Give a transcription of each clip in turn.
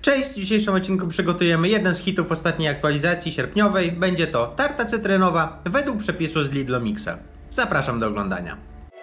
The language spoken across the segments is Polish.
Cześć, w dzisiejszym odcinku przygotujemy jeden z hitów ostatniej aktualizacji sierpniowej. Będzie to tarta cytrynowa według przepisu z Lidl Mixa. Zapraszam do oglądania.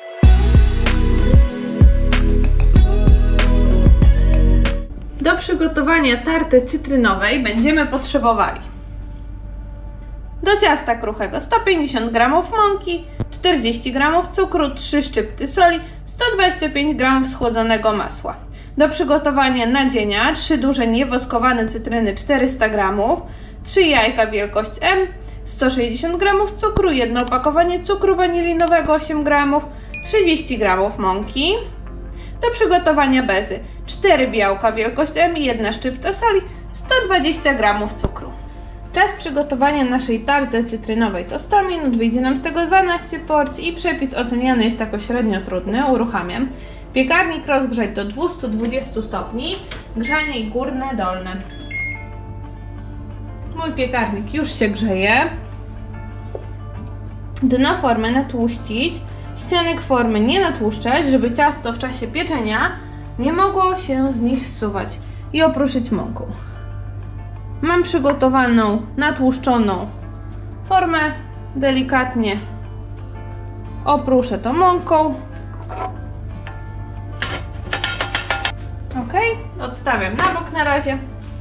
Do przygotowania tarty cytrynowej będziemy potrzebowali do ciasta kruchego 150 g mąki, 40 g cukru, 3 szczypty soli, 125 g schłodzonego masła. Do przygotowania nadzienia 3 duże niewoskowane cytryny 400 g, 3 jajka wielkość M, 160 g cukru, jedno opakowanie cukru wanilinowego 8 g, 30 g mąki. Do przygotowania bezy 4 białka wielkość M i 1 szczypta soli, 120 g cukru. Czas przygotowania naszej tarty cytrynowej to 100 minut, wyjdzie nam z tego 12 porcji i przepis oceniany jest jako średnio trudny. Uruchamiam. Piekarnik rozgrzać do 220 stopni, grzanie górne, dolne. Mój piekarnik już się grzeje. Dno formy natłuścić, ścianek formy nie natłuszczać, żeby ciasto w czasie pieczenia nie mogło się z nich zsuwać i opruszyć mąką. Mam przygotowaną, natłuszczoną formę, delikatnie opruszę to mąką. Ok, odstawiam na bok na razie.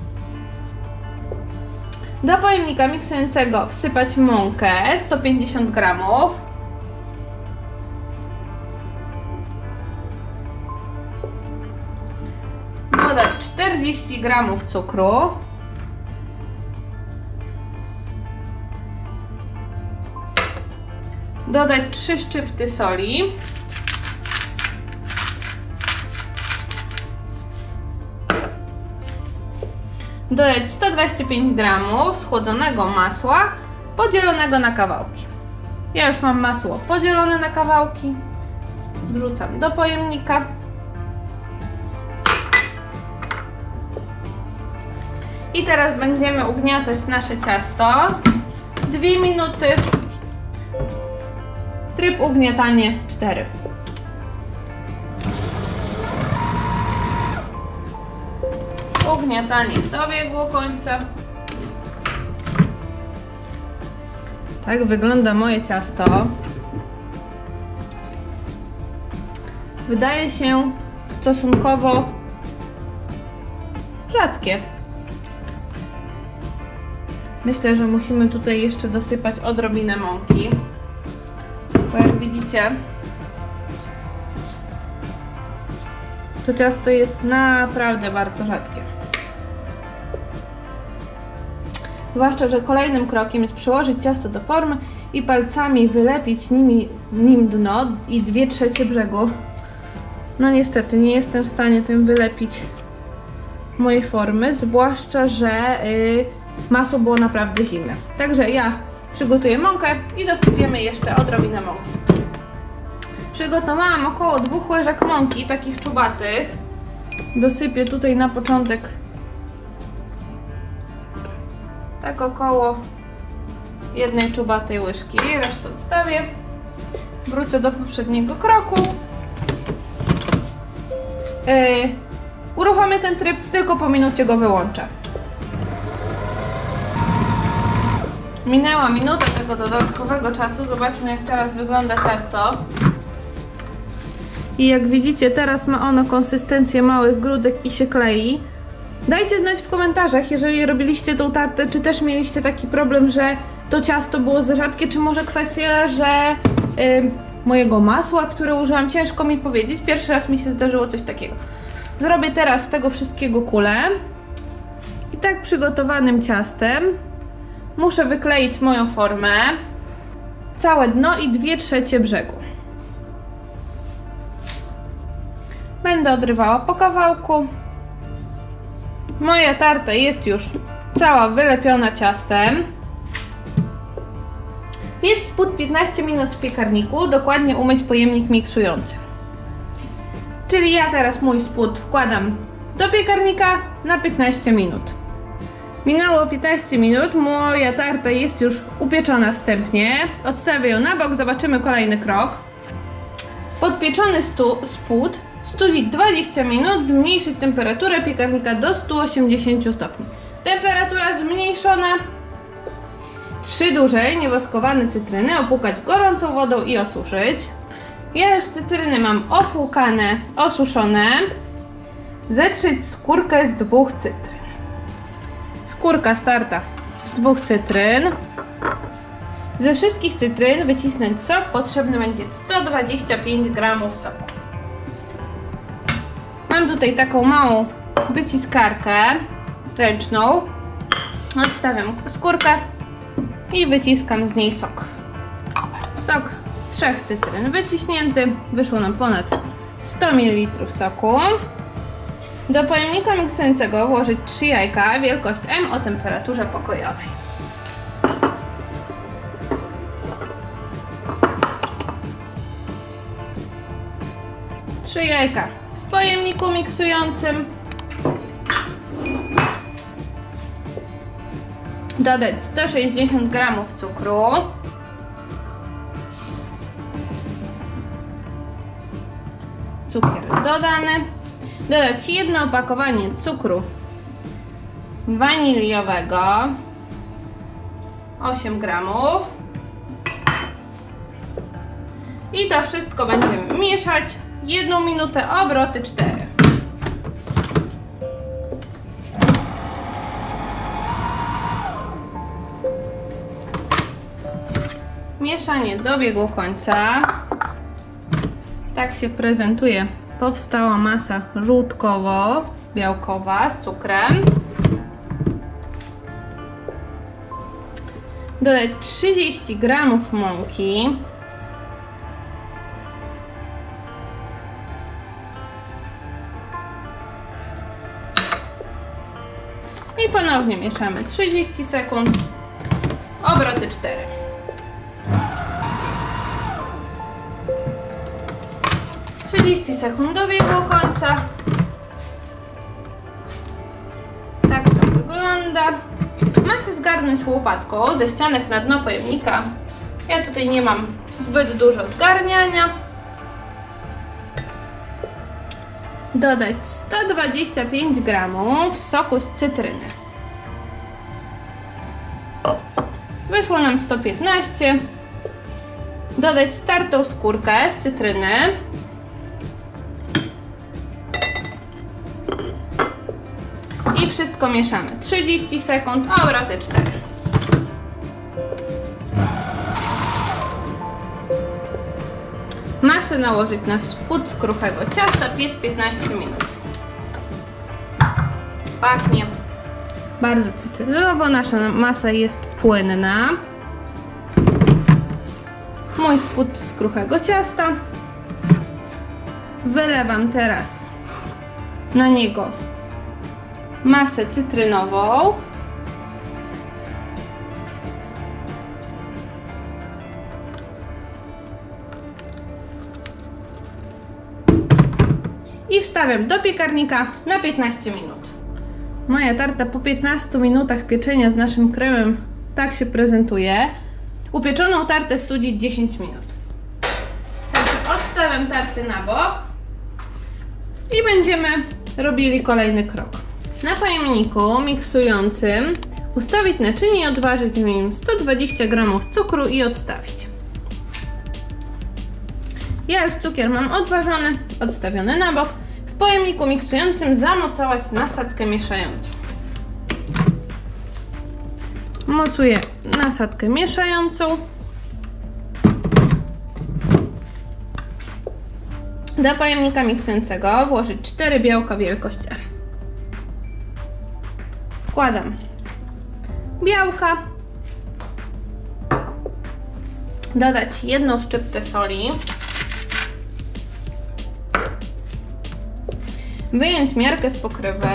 Do pojemnika miksującego wsypać mąkę 150 g, dodać 40 g cukru, dodać 3 szczypty soli, dodać 125 g schłodzonego masła podzielonego na kawałki. Ja już mam masło podzielone na kawałki. Wrzucam do pojemnika. I teraz będziemy ugniatać nasze ciasto 2 minuty. Tryb ugniatanie 4. Ugniatanie dobiegło końca. Tak wygląda moje ciasto. Wydaje się stosunkowo rzadkie. Myślę, że musimy tutaj jeszcze dosypać odrobinę mąki, bo jak widzicie, to ciasto jest naprawdę bardzo rzadkie. Zwłaszcza, że kolejnym krokiem jest przyłożyć ciasto do formy i palcami wylepić nim dno i 2/3 brzegu. No niestety nie jestem w stanie tym wylepić mojej formy, zwłaszcza, że masło było naprawdę zimne. Także ja przygotuję mąkę i dosypiemy jeszcze odrobinę mąki. Przygotowałam około 2 łyżek mąki, takich czubatych. Dosypię tutaj na początek tak około 1 czubatej łyżki. Resztę odstawię. Wrócę do poprzedniego kroku. Uruchomię ten tryb, tylko po minucie go wyłączę. Minęła minuta tego dodatkowego czasu. Zobaczmy, jak teraz wygląda ciasto. I jak widzicie, teraz ma ono konsystencję małych grudek i się klei. Dajcie znać w komentarzach, jeżeli robiliście tą tartę, czy też mieliście taki problem, że to ciasto było za rzadkie, czy może kwestia, że mojego masła, które użyłam, ciężko mi powiedzieć. Pierwszy raz mi się zdarzyło coś takiego. Zrobię teraz z tego wszystkiego kulę. I tak przygotowanym ciastem muszę wykleić moją formę, całe dno i 2/3 brzegu. Będę odrywała po kawałku. Moja tarta jest już cała wylepiona ciastem. Piec spód 15 minut w piekarniku, dokładnie umyć pojemnik miksujący. Czyli ja teraz mój spód wkładam do piekarnika na 15 minut. Minęło 15 minut, moja tarta jest już upieczona wstępnie. Odstawię ją na bok, zobaczymy kolejny krok. Podpieczony spód studzić 20 minut, zmniejszyć temperaturę piekarnika do 180 stopni. Temperatura zmniejszona. 3 duże niewoskowane cytryny opłukać gorącą wodą i osuszyć. Ja już cytryny mam opłukane, osuszone. Zetrzeć skórkę z 2 cytryn. Skórka starta z 2 cytryn. Ze wszystkich cytryn wycisnąć sok. Potrzebny będzie 125 g soku. Mam tutaj taką małą wyciskarkę ręczną. Odstawiam skórkę i wyciskam z niej sok. Sok z 3 cytryn wyciśnięty. Wyszło nam ponad 100 ml soku. Do pojemnika miksującego włożyć 3 jajka wielkość M o temperaturze pokojowej. Trzy jajka w pojemniku miksującym. Dodać 160 g cukru. Cukier dodany. Dodać 1 opakowanie cukru waniliowego, 8 g. I to wszystko będziemy mieszać 1 minutę, obroty 4. Mieszanie dobiegło końca. Tak się prezentuje powstała masa żółtkowo-białkowa z cukrem. Dodać 30 g mąki. I ponownie mieszamy 30 sekund, obroty 4. Sekund dobiegło końca. Tak to wygląda. Masę zgarnąć łopatką ze ścianek na dno pojemnika. Ja tutaj nie mam zbyt dużo zgarniania. Dodać 125 g soku z cytryny. Wyszło nam 115. Dodać startą skórkę z cytryny. I wszystko mieszamy 30 sekund, a obroty 4. Masę nałożyć na spód z kruchego ciasta, piec 15 minut. Pachnie bardzo cytrynowo, nasza masa jest płynna. Mój spód z kruchego ciasta. Wylewam teraz na niego masę cytrynową. I wstawiam do piekarnika na 15 minut. Moja tarta po 15 minutach pieczenia z naszym kremem tak się prezentuje. Upieczoną tartę studzić 10 minut. Także odstawiam tartę na bok i będziemy robili kolejny krok. Na pojemniku miksującym ustawić naczynie i odważyć w nim 120 g cukru i odstawić. Ja już cukier mam odważony, odstawiony na bok. W pojemniku miksującym zamocować nasadkę mieszającą. Mocuję nasadkę mieszającą. Do pojemnika miksującego włożyć 4 białka wielkość M. Wkładam białka. Dodać 1 szczyptę soli. Wyjąć miarkę z pokrywy.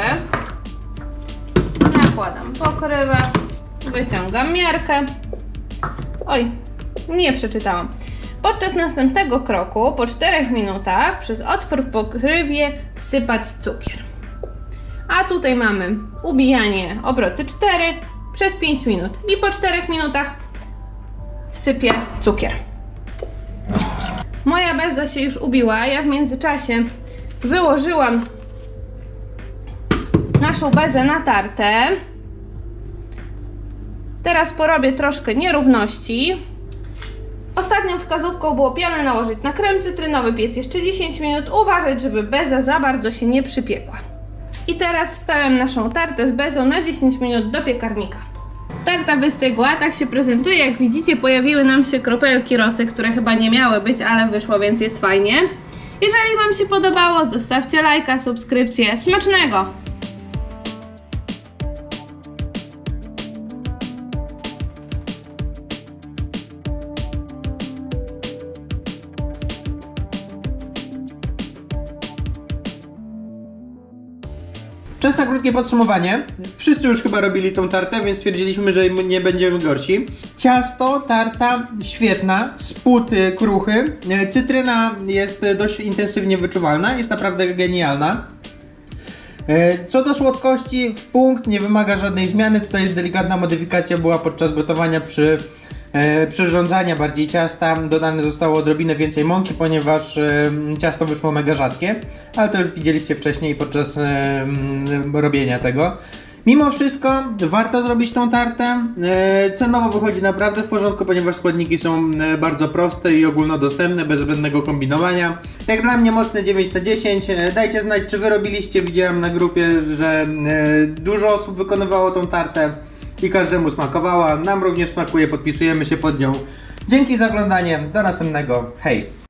Nakładam pokrywę. Wyciągam miarkę. Oj, nie przeczytałam. Podczas następnego kroku, po 4 minutach, przez otwór w pokrywie wsypać cukier. A tutaj mamy ubijanie obroty 4 przez 5 minut. I po 4 minutach wsypię cukier. Moja beza się już ubiła. Ja w międzyczasie wyłożyłam naszą bezę na tartę. Teraz porobię troszkę nierówności. Ostatnią wskazówką było pianę nałożyć na krem cytrynowy, piec jeszcze 10 minut, uważać, żeby beza za bardzo się nie przypiekła. I teraz wstawiam naszą tartę z bezą na 10 minut do piekarnika. Tarta wystygła, tak się prezentuje. Jak widzicie, pojawiły nam się kropelki rosy, które chyba nie miały być, ale wyszło, więc jest fajnie. Jeżeli Wam się podobało, zostawcie lajka, subskrypcję. Smacznego! Czas na krótkie podsumowanie. Wszyscy już chyba robili tą tartę, więc stwierdziliśmy, że nie będziemy gorsi. Ciasto, tarta świetna, spód kruchy. Cytryna jest dość intensywnie wyczuwalna, jest naprawdę genialna. Co do słodkości, w punkt, nie wymaga żadnej zmiany. Tutaj delikatna modyfikacja była podczas gotowania przy przyrządzania bardziej ciasta. Dodane zostało odrobinę więcej mąki, ponieważ ciasto wyszło mega rzadkie, ale to już widzieliście wcześniej podczas robienia tego. Mimo wszystko warto zrobić tą tartę. Cenowo wychodzi naprawdę w porządku, ponieważ składniki są bardzo proste i ogólnodostępne, bez zbędnego kombinowania. Jak dla mnie mocne 9 na 10. Dajcie znać, czy wy robiliście. Widziałem na grupie, że dużo osób wykonywało tą tartę i każdemu smakowała. Nam również smakuje, podpisujemy się pod nią. Dzięki za oglądanie, do następnego, hej!